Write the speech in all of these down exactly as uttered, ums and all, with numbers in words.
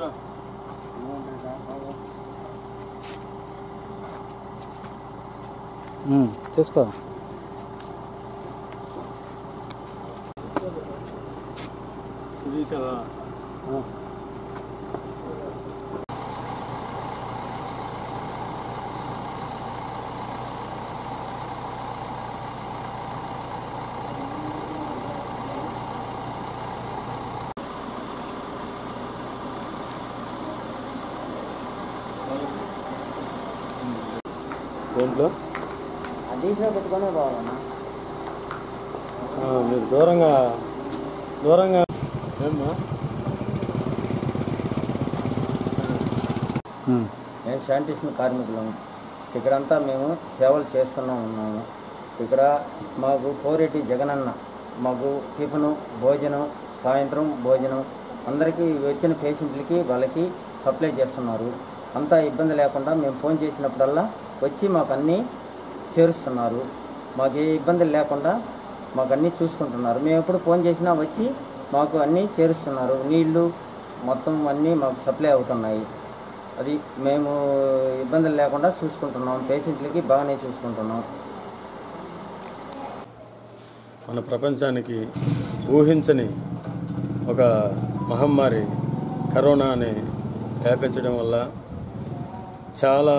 చేసుకో తీసావా దేంట్లో దీంట్లో పెట్టుకునే బాగున్నా మీరు దూరంగా దూరంగా ఏమ్మా మేము శానిటేషన్ కార్మికులము. ఇక్కడంతా మేము సేవలు చేస్తూనే ఉన్నాము. ఇక్కడ మాకు కోరేటి జగనన్న మాకు టిఫిను భోజనం సాయంత్రం భోజనం అందరికీ వచ్చిన పేషెంట్లకి వాళ్ళకి సప్లై చేస్తున్నారు. అంతా ఇబ్బంది లేకుండా మేము ఫోన్ చేసినప్పుడల్లా వచ్చి మాకు అన్నీ చేరుస్తున్నారు. మాకు ఏ ఇబ్బందులు లేకుండా మాకు అన్నీ చూసుకుంటున్నారు. మేము ఎప్పుడు ఫోన్ చేసినా వచ్చి మాకు అన్నీ చేరుస్తున్నారు. నీళ్లు మొత్తం అన్నీ మాకు సప్లై అవుతున్నాయి. అది మేము ఇబ్బందులు లేకుండా చూసుకుంటున్నాం. పేషెంట్లకి బాగానే చూసుకుంటున్నాం. మన ప్రపంచానికి ఊహించని ఒక మహమ్మారి కరోనాని వ్యాపించడం వల్ల చాలా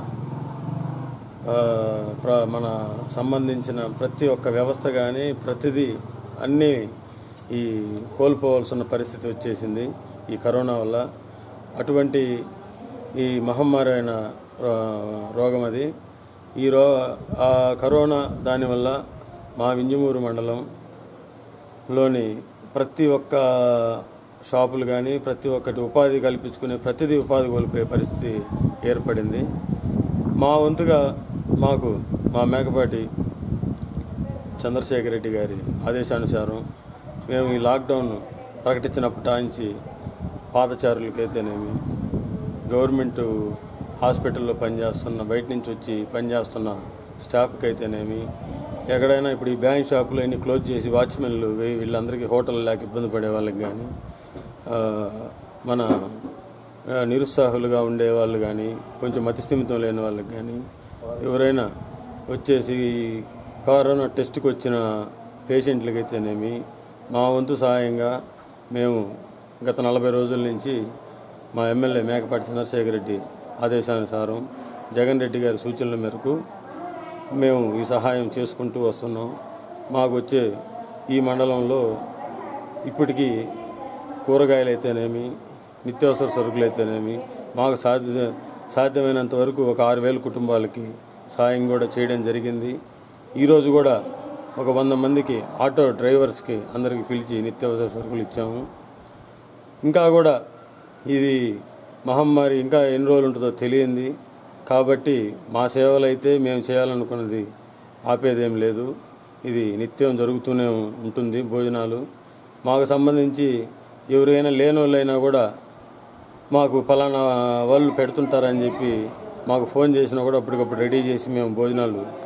మన సంబంధించిన ప్రతి ఒక్క వ్యవస్థ కానీ ప్రతిదీ అన్నీ ఈ కోల్పోవాల్సిన పరిస్థితి వచ్చేసింది ఈ కరోనా వల్ల. అటువంటి ఈ మహమ్మారి అయిన రోగం అది. ఈ రో ఆ కరోనా దానివల్ల మా వింజమూరు మండలంలోని ప్రతి ఒక్క షాపులు కానీ ప్రతి ఒక్కటి ఉపాధి కల్పించుకునే ప్రతిదీ ఉపాధి కోల్పోయే పరిస్థితి ఏర్పడింది. మా వంతుగా మాకు మా మేకపాటి చంద్రశేఖర్ రెడ్డి గారి ఆదేశానుసారం మేము ఈ లాక్డౌన్ ప్రకటించినప్పటి నుంచి పాదచారులకైతేనేమి గవర్నమెంట్ హాస్పిటల్లో పనిచేస్తున్న బయట నుంచి వచ్చి పనిచేస్తున్న స్టాఫ్కి అయితేనేమి ఎక్కడైనా ఇప్పుడు ఈ బ్యాంక్ షాపులు అన్నీ క్లోజ్ చేసి వాచ్మెన్లు వీళ్ళందరికీ హోటల్ లేక ఇబ్బంది పడే వాళ్ళకి కానీ మన నిరుత్సాహులుగా ఉండే వాళ్ళు కానీ కొంచెం మతిస్థిమితం లేని వాళ్ళకి కానీ ఎవరైనా వచ్చేసి కరోనా టెస్ట్కి వచ్చిన పేషెంట్లకైతేనేమి మా వంతు సహాయంగా మేము గత నలభై రోజుల నుంచి మా ఎమ్మెల్యే మేకపాటి చంద్రశేఖర్ రెడ్డి ఆదేశానుసారం జగన్ రెడ్డి గారి సూచనల మేరకు మేము ఈ సహాయం చేసుకుంటూ వస్తున్నాం. మాకు వచ్చే ఈ మండలంలో ఇప్పటికీ కూరగాయలు అయితేనేమి నిత్యావసర సరుకులు అయితేనేమి మాకు సాధ్య సాధ్యమైనంత వరకు ఒక ఆరు వేల కుటుంబాలకి సాయం కూడా చేయడం జరిగింది. ఈరోజు కూడా ఒక వంద మందికి ఆటో డ్రైవర్స్కి అందరికీ పిలిచి నిత్యావసర సరుకులు ఇచ్చాము. ఇంకా కూడా ఇది మహమ్మారి ఇంకా ఎన్ని రోజులు ఉంటుందో తెలియంది కాబట్టి మా సేవలు అయితే మేము చేయాలనుకున్నది ఆపేదేం లేదు. ఇది నిత్యం జరుగుతూనే ఉంటుంది. భోజనాలు మాకు సంబంధించి ఎవరైనా లేని వాళ్ళైనా కూడా మాకు ఫలానా వాళ్ళు పెడుతుంటారని చెప్పి మాకు ఫోన్ చేసినా కూడా అప్పటికప్పుడు రెడీ చేసి మేము భోజనాలు